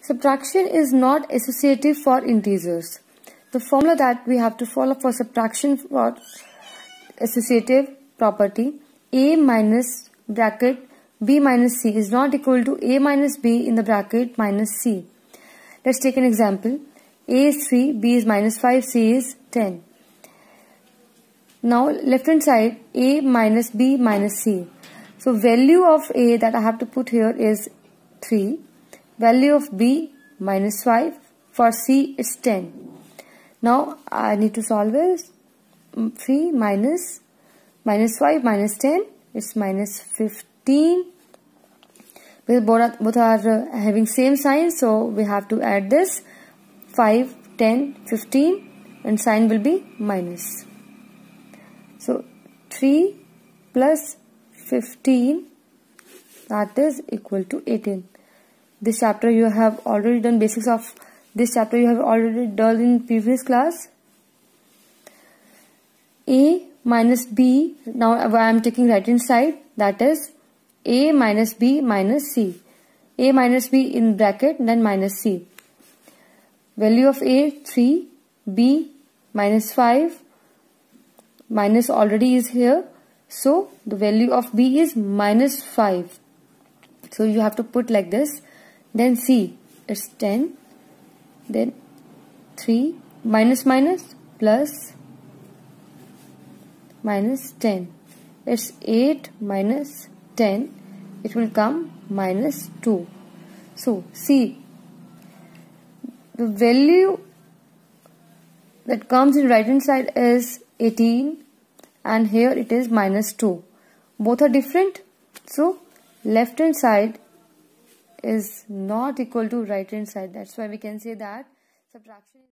Subtraction is not associative for integers. The formula that we have to follow for subtraction for associative property, a minus bracket b minus c is not equal to a minus b in the bracket minus c. Let's take an example. A is 3, b is minus 5, c is 10. Now left hand side, a minus b minus c. So value of a that I have to put here is 3. Value of b minus 5. For c is 10. Now I need to solve this. 3 minus 5 minus 10 is minus 15. Both are having same sign, so we have to add this. 5, 10, 15 and sign will be minus. So 3 plus 15, that is equal to 18. This chapter you have already done, basics of this chapter you have already done in previous class. A minus b, now I am taking right hand side, that is a minus b minus c. A minus b in bracket then minus c. Value of a 3, b minus 5, minus already is here, so the value of b is minus 5. So you have to put like this. Then c is 10, then 3 minus minus plus minus 10. It's 8 minus 10. It will come minus 2. So see, the value that comes in right hand side is 18 and here it is minus 2. Both are different. So left hand side is not equal to right hand side. That's why we can say that subtraction